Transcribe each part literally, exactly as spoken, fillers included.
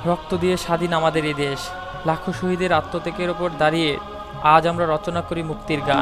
রক্ত দিয়ে স্বাধীন আমাদের এই দেশ, লাখো শহীদের আত্মত্যাগের ওপর দাঁড়িয়ে আজ আমরা রচনা করি মুক্তির গান।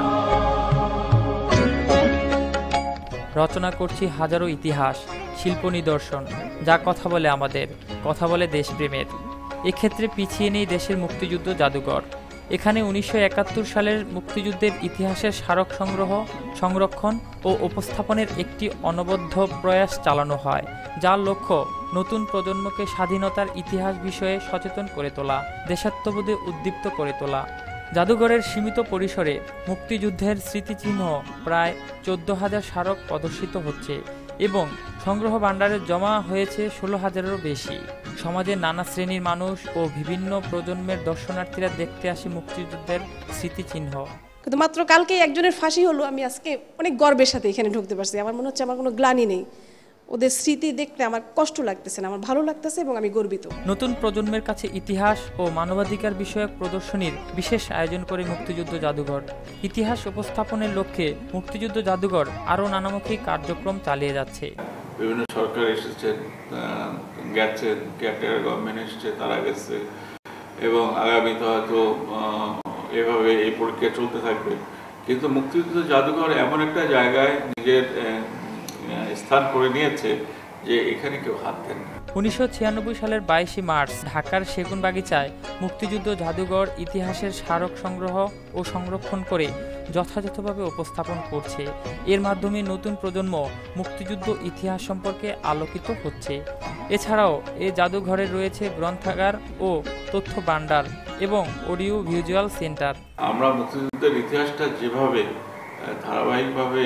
রচনা করছি হাজারো ইতিহাস, শিল্প নিদর্শন, যা কথা বলে আমাদের, কথা বলে দেশপ্রেমের। এক্ষেত্রে পিছিয়ে নেই দেশের মুক্তিযুদ্ধ জাদুঘর। এখানে উনিশশো একাত্তর সালের মুক্তিযুদ্ধের ইতিহাসের স্মারক সংগ্রহ, সংরক্ষণ ও উপস্থাপনের একটি অনবদ্য প্রয়াস চালানো হয়, যার লক্ষ্য নতুন প্রজন্মকে স্বাধীনতার ইতিহাস বিষয়ে সচেতন করে তোলা, দেশাত্মবোধে উদ্দীপ্ত করে তোলা। জাদুঘরের সীমিত পরিসরে মুক্তিযুদ্ধের স্মৃতিচিহ্ন প্রায় চোদ্দ হাজার স্মারক প্রদর্শিত হচ্ছে এবং সংগ্রহ ভাণ্ডারে জমা হয়েছে ষোলো হাজারেরও বেশি। সমাজের নানা শ্রেণীর মানুষ ও বিভিন্ন প্রজন্মের দর্শনার্থীরা দেখতে আসে মুক্তিযুদ্ধের স্মৃতিচিহ্ন। কিন্তু মাত্র কালকেই একজনের ফাঁসি হলো, আমি আজকে অনেক গর্বের সাথে এখানে ঢুকতে পারছি। আমার মনে হচ্ছে আমার কোনো গ্লানি নেই, ওদের স্মৃতি দেখতে আমার কষ্ট লাগতেছে না, আমার ভালো লাগতেছে এবং আমি গর্বিত। নতুন প্রজন্মের কাছে ইতিহাস ও মানবাধিকার বিষয়ক প্রদর্শনীর বিশেষ আয়োজন করে মুক্তিযুদ্ধ জাদুঘর। ইতিহাস উপস্থাপনের লক্ষ্যে মুক্তিযুদ্ধ জাদুঘর আরও নানামুখী কার্যক্রম চালিয়ে যাচ্ছে। বিভিন্ন সরকার এসেছেন, গেছেন, ক্যাপ্টেন গভর্নমেন্ট এসেছে, তারা গেছে এবং আগামীতে হয়তো এভাবে এই প্রক্রিয়া চলতে থাকবে। কিন্তু মুক্তিযুদ্ধ জাদুঘর এমন একটা জায়গায় নিজের স্থান করে নিয়েছে যে এখানে কেউ হাত দেন না। উনিশশো ছিয়ানব্বই সালের বাইশে মার্চ ঢাকার সেগুনবাগিচায় মুক্তিযুদ্ধ জাদুঘর ইতিহাসের স্মারক সংগ্রহ ও সংরক্ষণ করে যথাযথভাবে উপস্থাপন করছে। এর মাধ্যমে নতুন প্রজন্ম মুক্তিযুদ্ধ ইতিহাস সম্পর্কে আলোকিত হচ্ছে। এছাড়াও এই জাদুঘরে রয়েছে গ্রন্থাগার ও তথ্য ভাণ্ডার এবং অডিও ভিজুয়াল সেন্টার। আমরা মুক্তিযুদ্ধের ইতিহাসটা যেভাবে ধারাবাহিকভাবে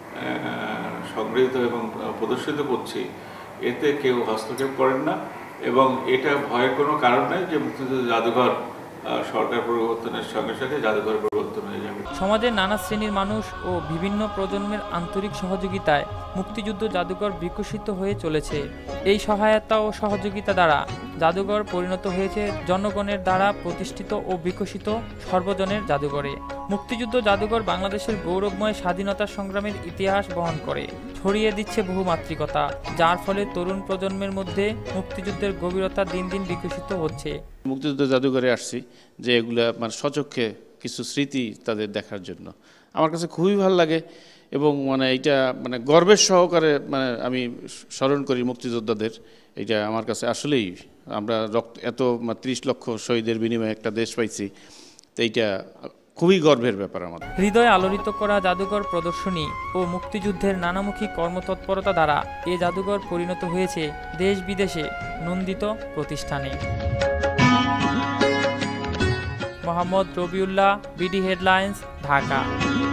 সংগৃহীত এবং প্রদর্শিত করছি, এতে কেউ হস্তক্ষেপ করেন না এবং এটা ভয়ের কোনো কারণ নেই যে মুক্তিযুদ্ধ জাদুঘর সরকার পরিবর্তনের সঙ্গে সঙ্গে জাদুঘর পরিবর্তন হয়ে যাবে। সমাজের নানা শ্রেণীর মানুষ ও বিভিন্ন প্রজন্মের আন্তরিক সহযোগিতায় মুক্তিযুদ্ধ জাদুঘর বিকশিত হয়ে চলেছে। এই সহায়তা ও সহযোগিতা দ্বারা জাদুঘর পরিণত হয়েছে জনগণের দ্বারা প্রতিষ্ঠিত ও বিকশিত সর্বজনের জাদুঘরে। মুক্তিযুদ্ধ জাদুঘর বাংলাদেশের গৌরবময় স্বাধীনতা সংগ্রামের ইতিহাস বহন করে, ছড়িয়ে দিচ্ছে বহুমাত্রিকতা, যার ফলে তরুণ প্রজন্মের মধ্যে মুক্তিযুদ্ধের গভীরতা দিন দিন বিকশিত হচ্ছে। মুক্তিযুদ্ধ জাদুঘরে আসছি যে এগুলা মানে সচক্ষে কিছু স্মৃতি তাদের দেখার জন্য আমার কাছে খুবই ভালো লাগে এবং মানে এইটা মানে গর্বের সহকারে মানে আমি স্মরণ করি মুক্তিযোদ্ধাদের। এইটা আমার কাছে আসলেই আমরা রক্ত এত ত্রিশ লক্ষ শহীদের বিনিময়ে একটা দেশ পাইছি, তো এইটা খুবই গর্বের ব্যাপার আমাদের। হৃদয় আলোড়িত করা জাদুঘর প্রদর্শনী ও মুক্তিযুদ্ধের নানামুখী কর্মতৎপরতা দ্বারা এ জাদুঘর পরিণত হয়েছে দেশ বিদেশে নন্দিত প্রতিষ্ঠানে। Mohammad Rabiullah, BD headlines, Dhaka.